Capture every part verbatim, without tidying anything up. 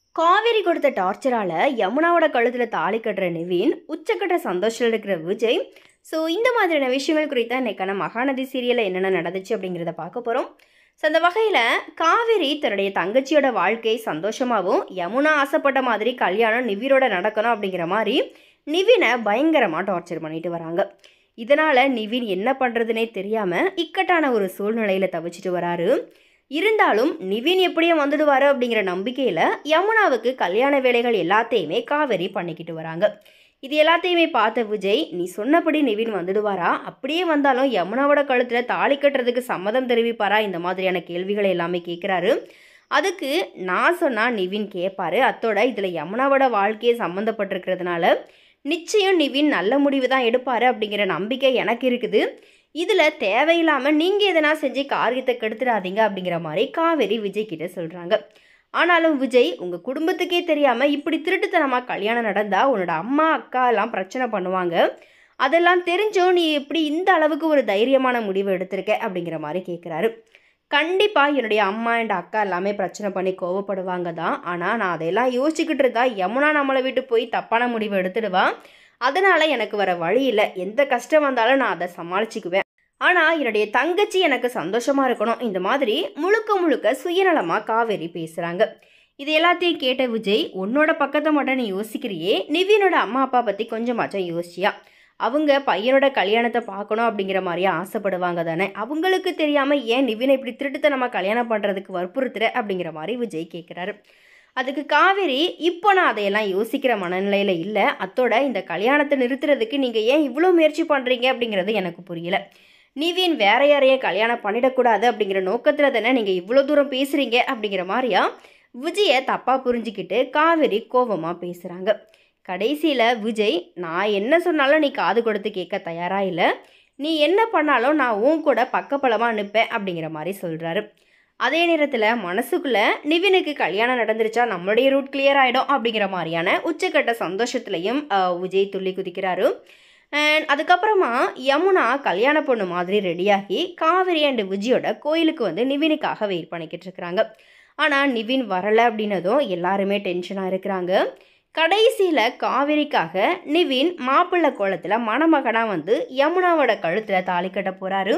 காவேரி கொடுத்த டார்ச்சரால யமுனாவோட கழுத்துல தாலி கட்டுற நிவின் உச்சக்கட்ட சந்தோஷத்தில் இருக்கிற விஜய். ஸோ இந்த மாதிரியான விஷயங்கள் குறித்த இன்னைக்கான மகாநதி சீரியலில் என்னென்ன நடந்துச்சு அப்படிங்கிறத பார்க்க போகிறோம். ஸோ அந்த வகையில் காவேரி தன்னுடைய தங்கச்சியோட வாழ்க்கை சந்தோஷமாகவும் யமுனா ஆசைப்பட்ட மாதிரி கல்யாணம் நிவினோட நடக்கணும் அப்படிங்கிற மாதிரி நிவினை பயங்கரமாக டார்ச்சர் பண்ணிட்டு வராங்க. இதனால் நிவின் என்ன பண்ணுறதுனே தெரியாமல் இக்கட்டான ஒரு சூழ்நிலையில் தவிச்சிட்டு வராரு. இருந்தாலும் நிவின் எப்படியே வந்துடுவார் அப்படிங்கிற நம்பிக்கையில் யமுனாவுக்கு கல்யாண வேலைகள் எல்லாத்தையுமே காவேரி பண்ணிக்கிட்டு வராங்க. இது எல்லாத்தையுமே பார்த்த விஜய், நீ சொன்னபடி நிவின் வந்துடுவாரா, அப்படியே வந்தாலும் யமுனாவோட கழுத்தில் தாலி கட்டுறதுக்கு சம்மதம் தெரிவிப்பாரா, இந்த மாதிரியான கேள்விகளை எல்லாமே கேட்குறாரு. அதுக்கு நான் சொன்னால் நிவின் கேட்பாரு. அத்தோட இதில் யமுனாவோட வாழ்க்கையை சம்மந்தப்பட்டிருக்கிறதுனால நிச்சயம் நிவின் நல்ல முடிவு தான் எடுப்பார் அப்படிங்கிற நம்பிக்கை எனக்கு இருக்குது. இதில் தேவையில்லாமல் நீங்கள் எதனா செஞ்சு காரியத்தை கெடுத்துடாதீங்க அப்படிங்கிற மாதிரி காவேரி விஜய் கிட்ட சொல்கிறாங்க. ஆனாலும் விஜய், உங்கள் குடும்பத்துக்கே தெரியாமல் இப்படி திருட்டுத்தனமாக கல்யாணம் நடந்தால் உன்னோட அம்மா அக்கா எல்லாம் பிரச்சனை பண்ணுவாங்க. அதெல்லாம் தெரிஞ்சும் நீ எப்படி இந்த அளவுக்கு ஒரு தைரியமான முடிவு எடுத்திருக்க அப்படிங்கிற மாதிரி கேட்குறாரு. கண்டிப்பாக என்னுடைய அம்மா அண்ட் அக்கா எல்லாமே பிரச்சனை பண்ணி கோவப்படுவாங்க தான். ஆனால் நான் அதையெல்லாம் யோசிச்சுக்கிட்டு இருந்தா யமுனா நம்மளை விட்டு போய் தப்பான முடிவு எடுத்துடுவான். அதனால் எனக்கு வர வழி இல்லை. எந்த கஷ்டம் வந்தாலும் நான் அதை சமாளிச்சுக்குவேன். ஆனால் என்னுடைய தங்கச்சி எனக்கு சந்தோஷமாக இருக்கணும். இந்த மாதிரி முழுக்க முழுக்க சுயநலமாக காவேரி பேசுகிறாங்க. இது எல்லாத்தையும் கேட்ட விஜய், உன்னோட பக்கத்தை மட்டும் நீ யோசிக்கிறியே, நிவினோட அம்மா அப்பா பற்றி கொஞ்சமாச்சும் யோசிச்சியா? அவங்க பையனோட கல்யாணத்தை பார்க்கணும் அப்படிங்கிற மாதிரியே ஆசைப்படுவாங்க தானே. அவங்களுக்கு தெரியாமல் ஏன் நிவினை இப்படி திருட்டுத்தனமாக கல்யாணம் பண்ணுறதுக்கு வற்புறுத்துற அப்படிங்கிற மாதிரி விஜய் கேட்குறாரு. அதுக்கு காவேரி, இப்போ நான் அதையெல்லாம் யோசிக்கிற மனநிலையில் இல்லை. அத்தோட இந்த கல்யாணத்தை நிறுத்துறதுக்கு நீங்கள் ஏன் இவ்வளோ முயற்சி பண்ணுறீங்க அப்படிங்கிறது எனக்கு புரியல. நிவின் வேற யாரையும் கல்யாணம் பண்ணிடக்கூடாது அப்படிங்கிற நோக்கத்தில் தானே நீங்கள் இவ்வளோ தூரம் பேசுகிறீங்க அப்படிங்கிற மாதிரியா விஜயை தப்பாக புரிஞ்சுக்கிட்டு காவேரி கோபமாக பேசுகிறாங்க. கடைசியில் விஜய், நான் என்ன சொன்னாலும் நீ காது கொடுத்து கேட்க தயாராக இல்லை. நீ என்ன பண்ணாலும் நான் உன் கூட பக்கப்பலமாக நிற்பேன் அப்படிங்கிற மாதிரி சொல்கிறாரு. அதே நேரத்தில் மனசுக்குள்ளே நிவினுக்கு கல்யாணம் நடந்துருச்சா நம்மளுடைய ரூட் கிளியர் ஆகிடும் அப்படிங்கிற மாதிரியான உச்சக்கட்ட சந்தோஷத்துலையும் விஜய் துள்ளி குதிக்கிறாரு. அண்ட் அதுக்கப்புறமா யமுனா கல்யாண பொண்ணு மாதிரி ரெடியாகி காவேரி அண்ட் விஜயோட கோயிலுக்கு வந்து நிவினுக்காக வெயிட் பண்ணிக்கிட்டு இருக்கிறாங்க. ஆனால் நிவின் வரலை அப்படின்னதும் எல்லாருமே டென்ஷனாக இருக்கிறாங்க. கடைசியில் காவேரிக்காக நிவின் மாப்பிள்ளை கோலத்தில் மணமகனாக வந்து யமுனாவோட கழுத்தில் தாலி கட்ட போகிறாரு.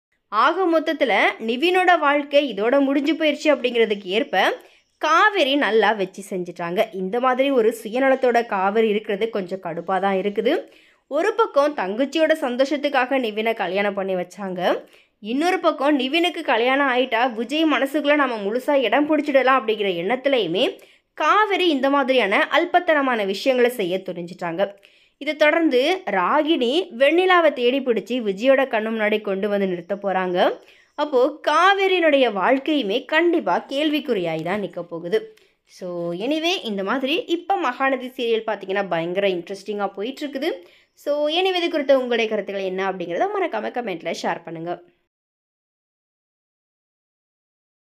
ஆக மொத்தத்தில் நிவினோட வாழ்க்கை இதோட முடிஞ்சு போயிடுச்சு அப்படிங்கிறதுக்கு ஏற்ப காவேரி நல்லா வச்சு செஞ்சிட்டாங்க. இந்த மாதிரி ஒரு சுயநலத்தோட காவேரி இருக்கிறது கொஞ்சம் கடுப்பாக தான் இருக்குது. ஒரு பக்கம் தங்கச்சியோட சந்தோஷத்துக்காக நிவினை கல்யாணம் பண்ணி வச்சாங்க. இன்னொரு பக்கம் நிவினுக்கு கல்யாணம் ஆகிட்டா விஜய் மனசுக்குள்ளே நம்ம முழுசாக இடம் பிடிச்சிடலாம் அப்படிங்கிற எண்ணத்துலையுமே காவேரி இந்த மாதிரியான அல்பத்தனமான விஷயங்களை செய்ய துணிஞ்சிட்டாங்க. இதை தொடர்ந்து ராகினி வெண்ணிலாவை தேடி பிடிச்சி விஜயோட கண்ணு முன்னாடி கொண்டு வந்து நிறுத்த போகிறாங்க. அப்போது காவேரியினுடைய வாழ்க்கையுமே கண்டிப்பாக கேள்விக்குறியாகி தான் நிற்க போகுது. ஸோ எனிவே இந்த மாதிரி இப்போ மகாநதி சீரியல் பார்த்தீங்கன்னா பயங்கர இன்ட்ரெஸ்டிங்காக போயிட்டுருக்குது. ஸோ எனிவே இது குறித்த உங்களுடைய கருத்துக்கள் என்ன அப்படிங்கிறத மறக்காமல் கமெண்ட்டில் ஷேர் பண்ணுங்கள்.